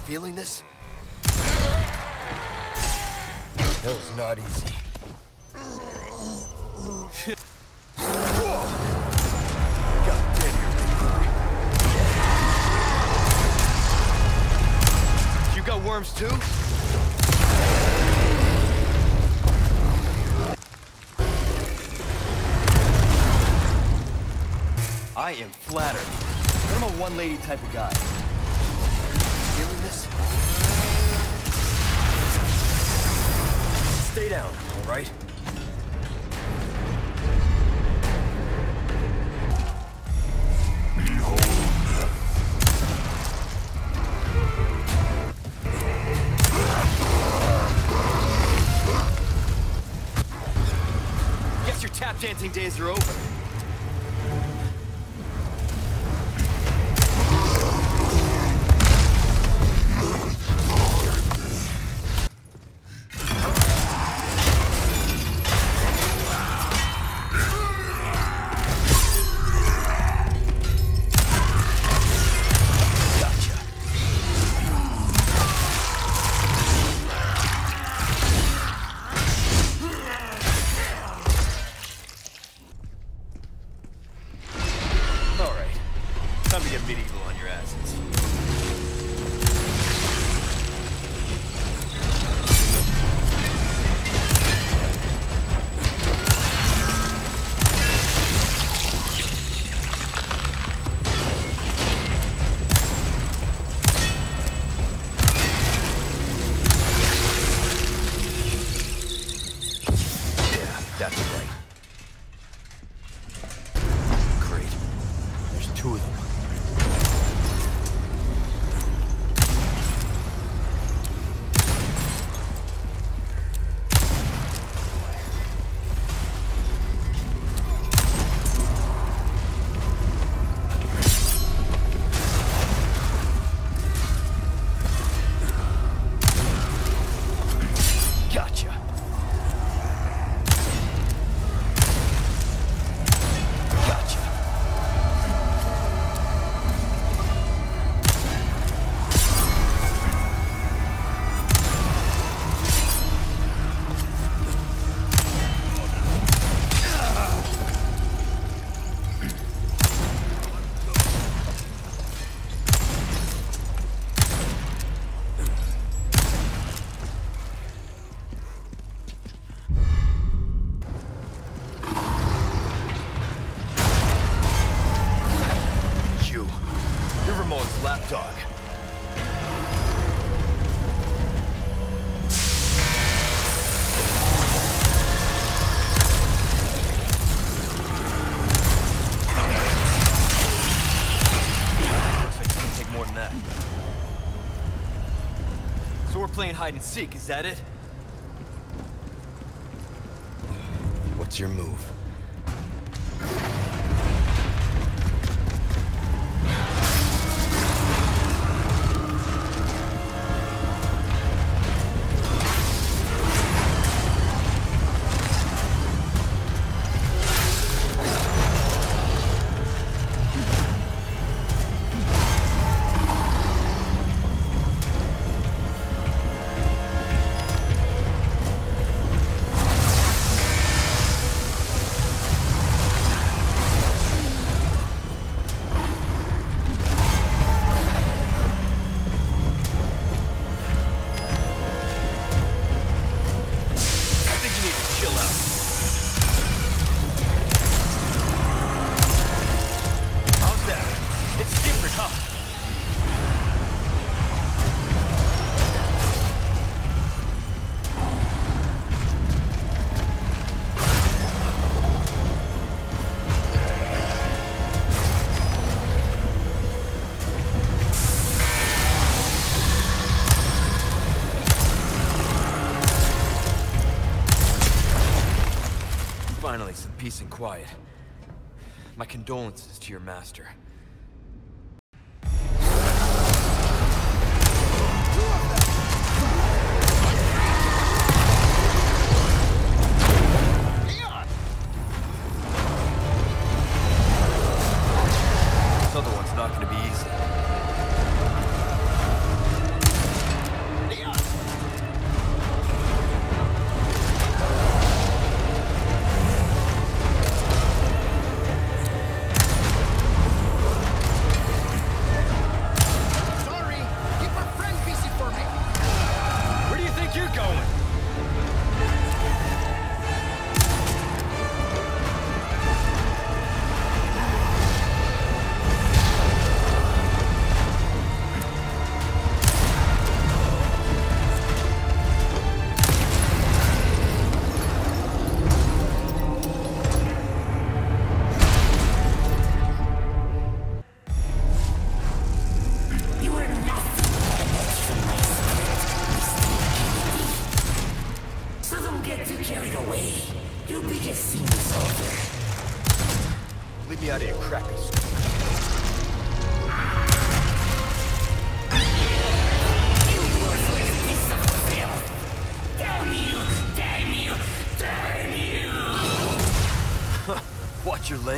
feeling this? That was not easy. God damn, you're a big boy. You got worms too? I am flattered. I'm a one-lady type of guy. Feeling this? Stay down, all right? Guess your tap dancing days are over. Time to get medieval on your asses. Yeah, that's right. Great. There's two of them. Gotcha. Gotcha. You're Ramon's lapdog. Looks like it's gonna take more than that. So we're playing hide and seek, is that it? What's your move? Finally, some peace and quiet. My condolences to your master. This other one's not gonna be easy.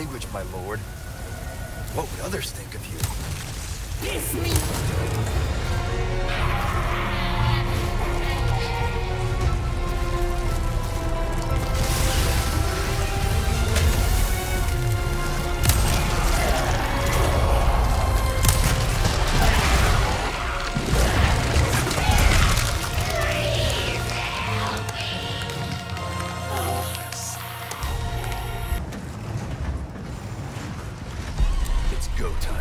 language, my lord. What would others think of you? Kiss me! It's go time.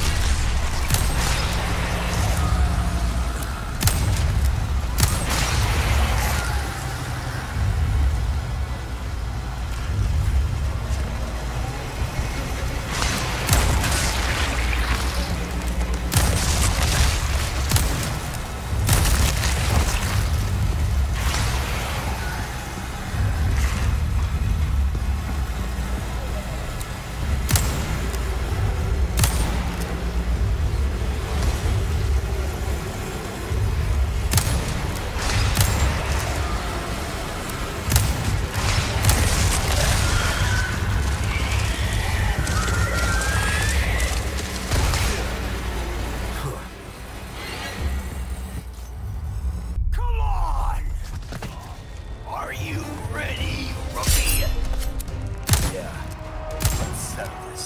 Are you ready, rookie? Yeah, let's settle this.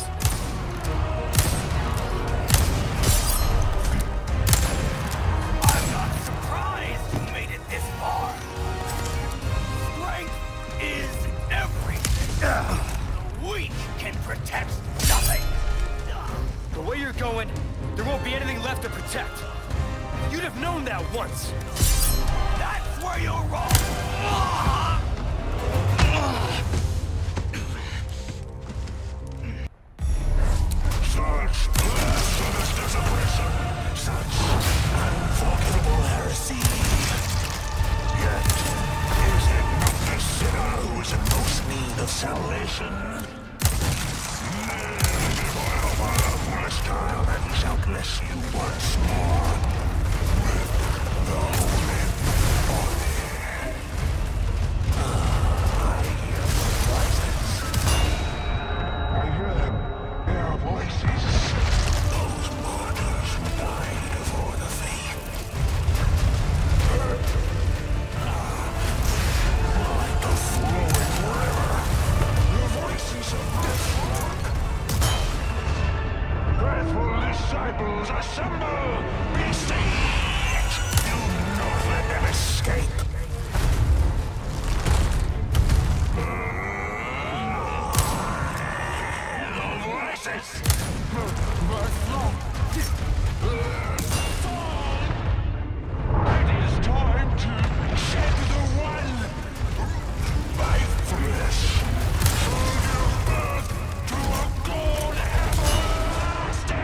I'm not surprised you made it this far. Strength is everything. The weak can protect nothing. The way you're going, there won't be anything left to protect. You'd have known that once. That's where you're wrong. Such blasphemous desecration, such unforgivable heresy. Yet, is it not the sinner who is in most need of salvation? Style that shall bless you once more with the holy body. I hear voices. I hear them. Their voices. Those martyrs who died for the faith. Like the flowing river. The voices of death. Faithful disciples, assemble! Besiege! Do not let them escape! The voices! It is time to shed the one lifeless. To give birth to a god everlasting!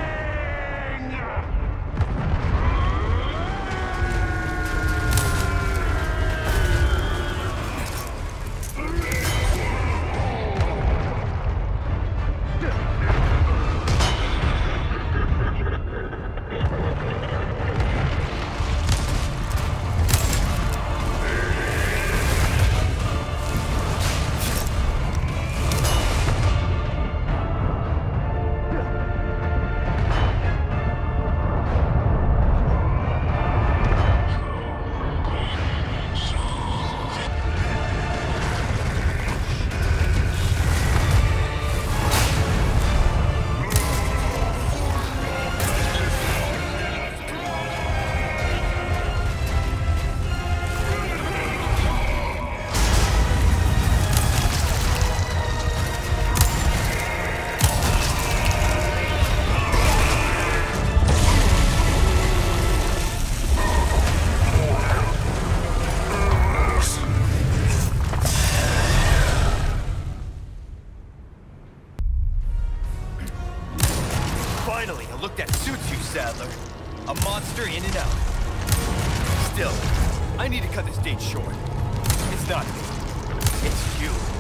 Finally, a look that suits you, Sadler. A monster in and out. Still, I need to cut this date short. It's not me. It's you.